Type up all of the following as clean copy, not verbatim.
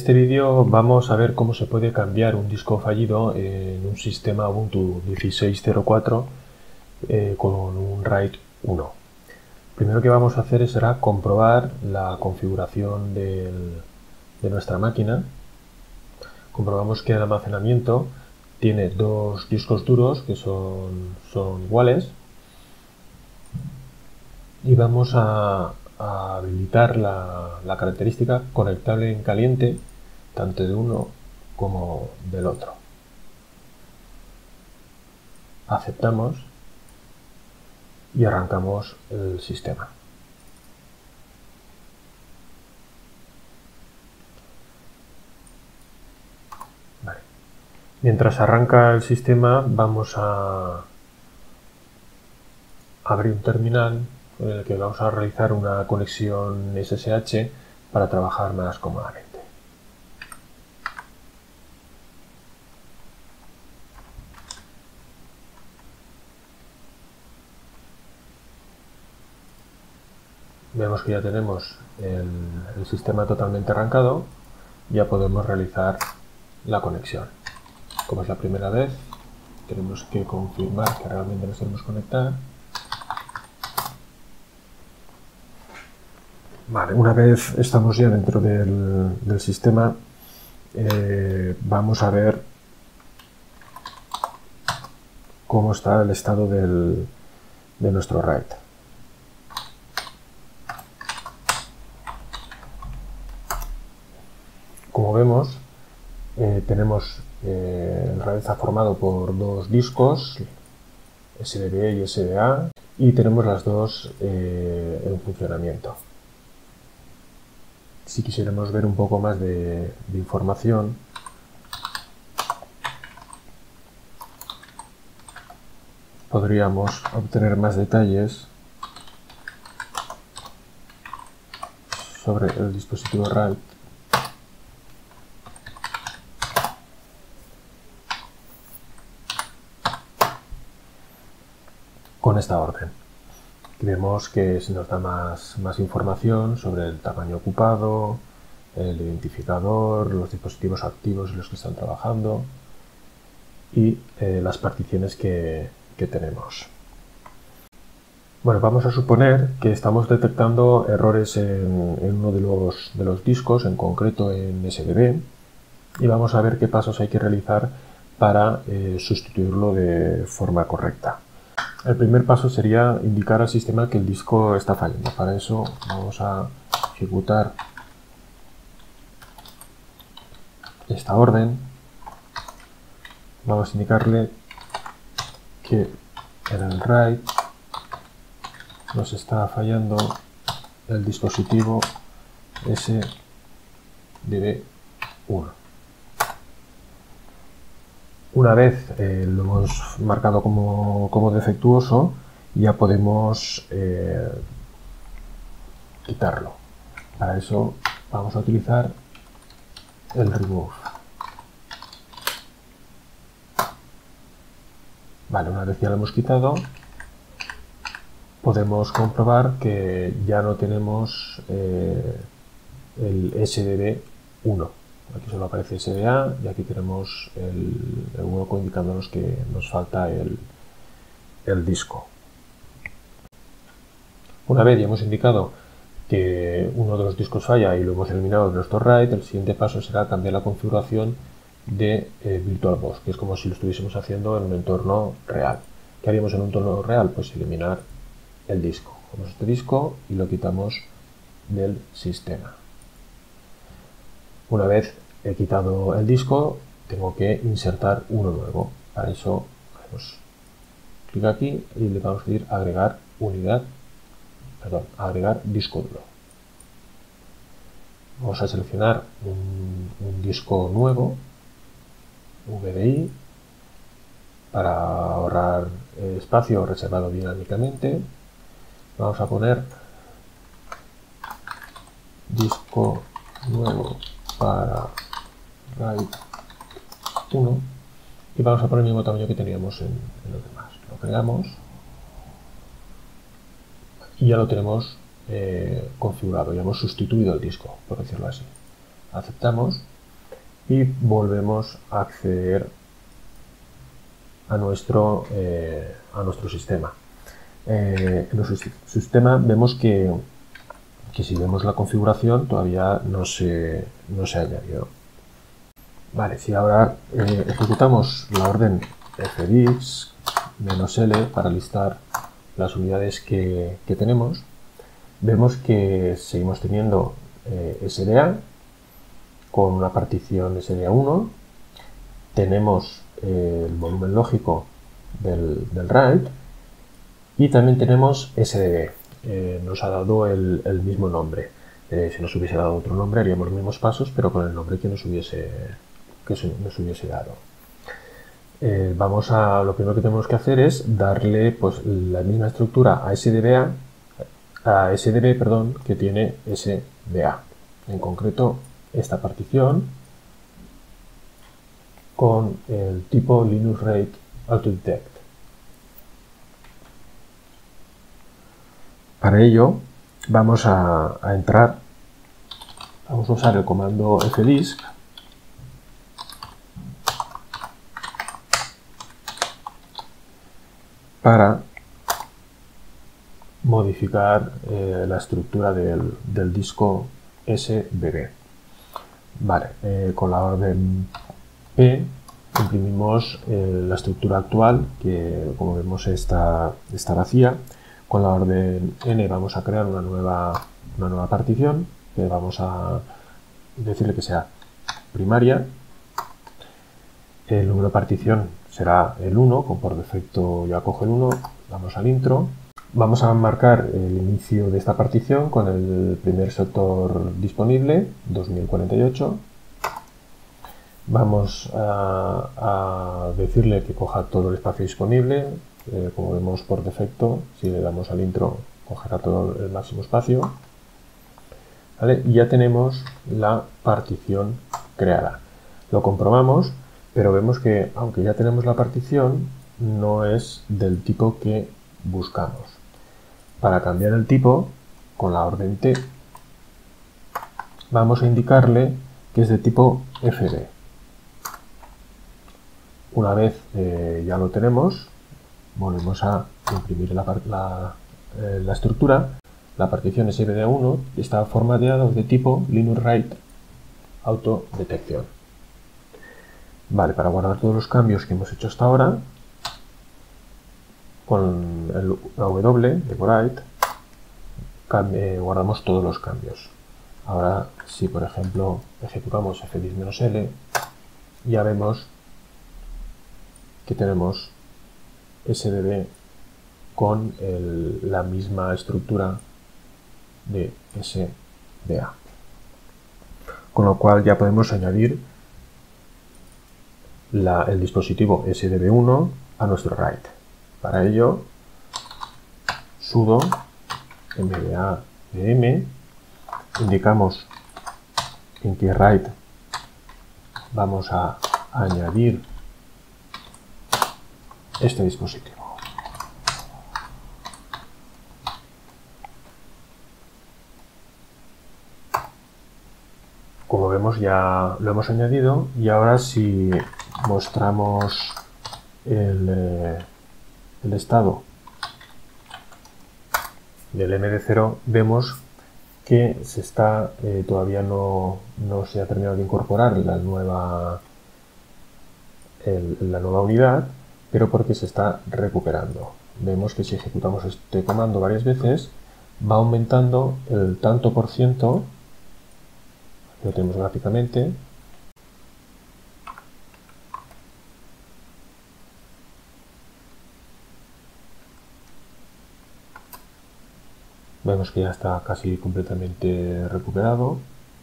este vídeo vamos a ver cómo se puede cambiar un disco fallido en un sistema Ubuntu 16.04 con un RAID 1. Primero que vamos a hacer será comprobar la configuración de nuestra máquina. Comprobamos que el almacenamiento tiene dos discos duros que son iguales y vamos a habilitar la característica conectable en caliente tanto de uno como del otro. Aceptamos y arrancamos el sistema. Vale. Mientras arranca el sistema vamos a abrir un terminal en el que vamos a realizar una conexión SSH para trabajar más cómodamente. Vemos que ya tenemos el sistema totalmente arrancado, ya podemos realizar la conexión. Como es la primera vez, tenemos que confirmar que realmente nos queremos conectar. Vale, una vez estamos ya dentro del sistema, vamos a ver cómo está el estado de nuestro RAID. Como vemos, tenemos el RAID está formado por dos discos, SDB y SDA, y tenemos las dos en funcionamiento. Si quisiéramos ver un poco más de información, podríamos obtener más detalles sobre el dispositivo RAID. Con esta orden. Vemos que se nos da más información sobre el tamaño ocupado, el identificador, los dispositivos activos en los que están trabajando y las particiones que tenemos. Bueno, vamos a suponer que estamos detectando errores en uno de los discos, en concreto en SDB, y vamos a ver qué pasos hay que realizar para sustituirlo de forma correcta. El primer paso sería indicar al sistema que el disco está fallando. Para eso vamos a ejecutar esta orden. Vamos a indicarle que en el RAID nos está fallando el dispositivo SDB1. Una vez lo hemos marcado como defectuoso, ya podemos quitarlo. Para eso vamos a utilizar el remove. Vale, una vez ya lo hemos quitado, podemos comprobar que ya no tenemos el SDB1. Aquí solo aparece SDA y aquí tenemos el hueco indicándonos que nos falta el disco. Una vez ya hemos indicado que uno de los discos falla y lo hemos eliminado de nuestro RAID, el siguiente paso será cambiar la configuración de VirtualBox, que es como si lo estuviésemos haciendo en un entorno real. ¿Qué haríamos en un entorno real? Pues eliminar el disco. Cogemos este disco y lo quitamos del sistema. Una vez he quitado el disco, tengo que insertar uno nuevo. Para eso hacemos clic aquí y le vamos a decir agregar agregar disco duro. Vamos a seleccionar un disco nuevo, VDI, para ahorrar espacio reservado dinámicamente. Vamos a poner disco nuevo para RAID 1 y vamos a poner el mismo tamaño que teníamos en los demás. Lo creamos y ya lo tenemos configurado, ya hemos sustituido el disco, por decirlo así. Aceptamos y volvemos a acceder a nuestro sistema. En nuestro sistema vemos que si vemos la configuración todavía no se ha añadido. Vale, si ahora ejecutamos la orden fdisk-l para listar las unidades que tenemos, vemos que seguimos teniendo SDA con una partición SDA1, tenemos el volumen lógico del write y también tenemos SDB. Nos ha dado el mismo nombre. Si nos hubiese dado otro nombre haríamos los mismos pasos, pero con el nombre que nos hubiese dado. Lo primero que tenemos que hacer es darle pues la misma estructura a SDB, que tiene SDA. En concreto, esta partición con el tipo Linux Rate Autodetect. Para ello vamos a usar el comando fdisk para modificar la estructura del disco SBB. Vale, con la orden P imprimimos la estructura actual, que como vemos está vacía. Con la orden N vamos a crear una nueva partición, que vamos a decirle que sea primaria. El número de partición será el 1, como por defecto ya coge el 1. Vamos al intro. Vamos a marcar el inicio de esta partición con el primer sector disponible, 2048. Vamos a decirle que coja todo el espacio disponible. Como vemos por defecto, si le damos al intro, cogerá todo el máximo espacio. ¿Vale? Y ya tenemos la partición creada. Lo comprobamos, pero vemos que, aunque ya tenemos la partición, no es del tipo que buscamos. Para cambiar el tipo, con la orden T, vamos a indicarle que es de tipo FD. Una vez ya lo tenemos, volvemos a imprimir la estructura. La partición SBD1 está formateada de tipo Linux Rate Autodetección. Vale, para guardar todos los cambios que hemos hecho hasta ahora, con la W de write guardamos todos los cambios. Ahora, si por ejemplo ejecutamos fdisk-l, ya vemos que tenemos SDB con la misma estructura de SDA. Con lo cual ya podemos añadir el dispositivo SDB1 a nuestro write. Para ello, sudo mdadm, indicamos en qué write vamos a añadir este dispositivo. Como vemos, ya lo hemos añadido, y ahora si mostramos el estado del MD0, vemos que todavía no se ha terminado de incorporar la nueva unidad, pero porque se está recuperando. Vemos que si ejecutamos este comando varias veces, va aumentando el tanto por ciento. Lo tenemos gráficamente. Vemos que ya está casi completamente recuperado.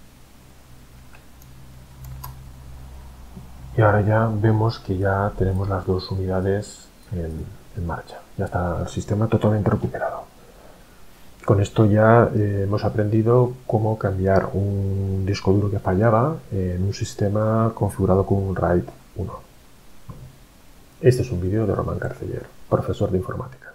Y ahora ya vemos que ya tenemos las dos unidades en marcha. Ya está el sistema totalmente recuperado. Con esto ya hemos aprendido cómo cambiar un disco duro que fallaba en un sistema configurado con un RAID 1. Este es un vídeo de Román Carceller, profesor de informática.